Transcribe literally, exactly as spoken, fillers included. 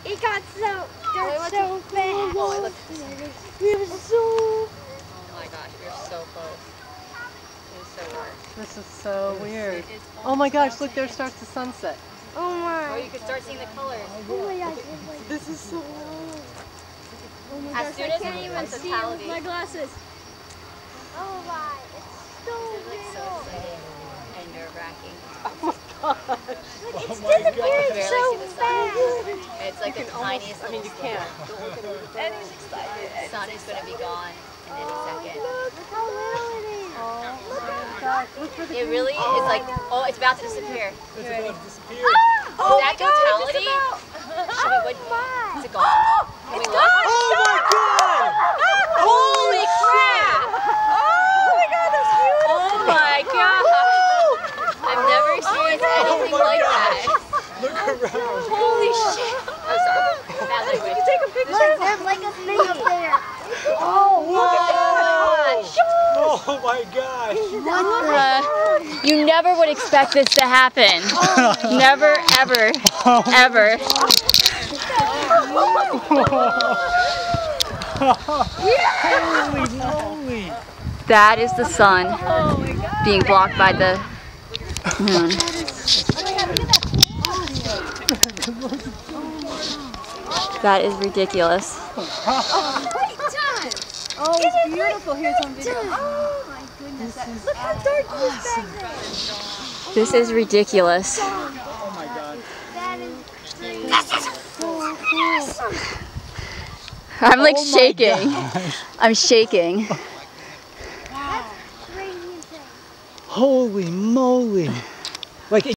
It got so dark so fast. Oh, I looked. We were so. Oh my gosh, we are so close. It is so dark. This is so weird. Oh my gosh, look, there starts the sunset. Oh my. Oh, you can start seeing the colors. Oh my gosh. This is so long. Oh my As gosh, soon I as can't it even becomes see it with totality. my glasses. Oh my. It's so It's like so real. exciting and nerve-wracking. Look, it's disappearing so fast. It's like the tiniest. I mean, you can't. And he's excited. The sun is going to be gone in any second. Look how little it is. Oh, It really is like, oh, it's about to disappear. It's about to disappear. Is that totality? Should we, what, is it gone? Can we look? Oh my god! Holy crap! Oh my god, that's beautiful. Oh my god! I've never experienced anything like that. Look around. Holy shit! I'm sorry. Bad language. Did you take a picture? Look, there's like a thing up there. Oh my gosh! Oh my gosh. Uh, you never would expect this to happen. Never, ever, ever. Holy moly. That is the sun being blocked by the moon. That is ridiculous. Oh, it's beautiful. Here's one video. Oh my goodness. That, look how dark awesome. This back there. This is ridiculous. Oh my god. That is crazy. So cool. I'm like Oh my shaking. gosh. I'm shaking. That's crazy insane. Holy moly. Like